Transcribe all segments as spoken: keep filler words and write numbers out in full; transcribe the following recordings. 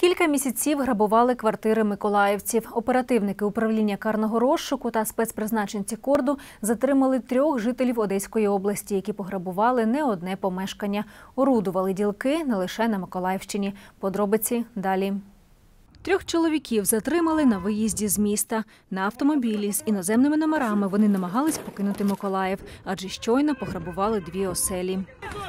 Кілька місяців грабували квартири миколаївців. Оперативники управління карного розшуку та спецпризначенці КОРДу затримали трьох жителів Одеської області, які пограбували не одне помешкання. Орудували ділки не лише на Миколаївщині. Подробиці далі. Трьох чоловіків затримали на виїзді з міста. На автомобілі з іноземними номерами вони намагались покинути Миколаїв, адже щойно пограбували дві оселі.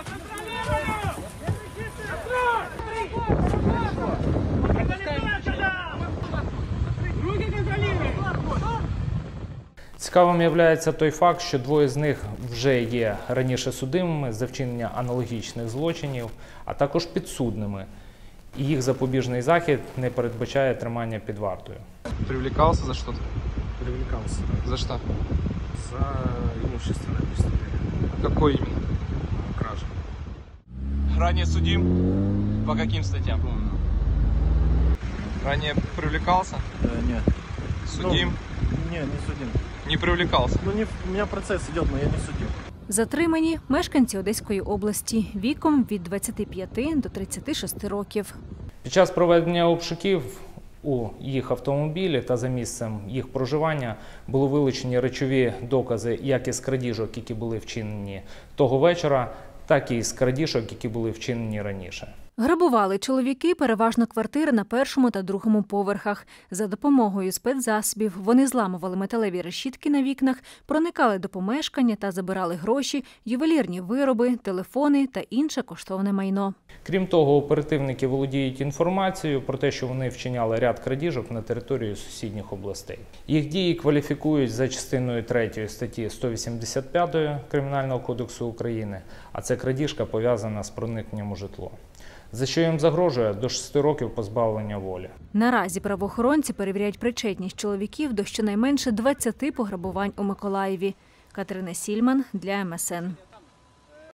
Цікавим є той факт, що двоє з них вже є раніше судимими за вчинення аналогічних злочинів, а також підсудними. І їх запобіжний захід не передбачає тримання під вартою. Привлекался за что-то? Привлекался. За что? За имущественное преступление. Какое именно? Кража. Ранее судим? По каким статьям? Помню. Ранее привлекался? Да, нет. Судим? Ну, не, не судим. Не привлекался? Ну, не, у меня процесс идет, но я не судим. Затримані мешканці Одеської області віком від двадцяти п'яти до тридцяти шести років. Під час проведення обшуків у їх автомобілі та за місцем їх проживання були вилучені речові докази як із крадіжок, які були вчинені того вечора, так і з крадіжок, які були вчинені раніше. Грабували чоловіки переважно квартири на першому та другому поверхах. За допомогою спецзасобів вони зламували металеві решітки на вікнах, проникали до помешкання та забирали гроші, ювелірні вироби, телефони та інше коштовне майно. Крім того, оперативники володіють інформацією про те, що вони вчиняли ряд крадіжок на території сусідніх областей. Їх дії кваліфікують за частиною третьої статті сто вісімдесят п'ятої Кримінального кодексу України, а це крадіжка пов'язана з проникненням у житло, за що їм загрожує до шести років позбавлення волі. Наразі правоохоронці перевіряють причетність чоловіків до щонайменше двадцяти пограбувань у Миколаєві. Катерина Сільман для ем ес ен.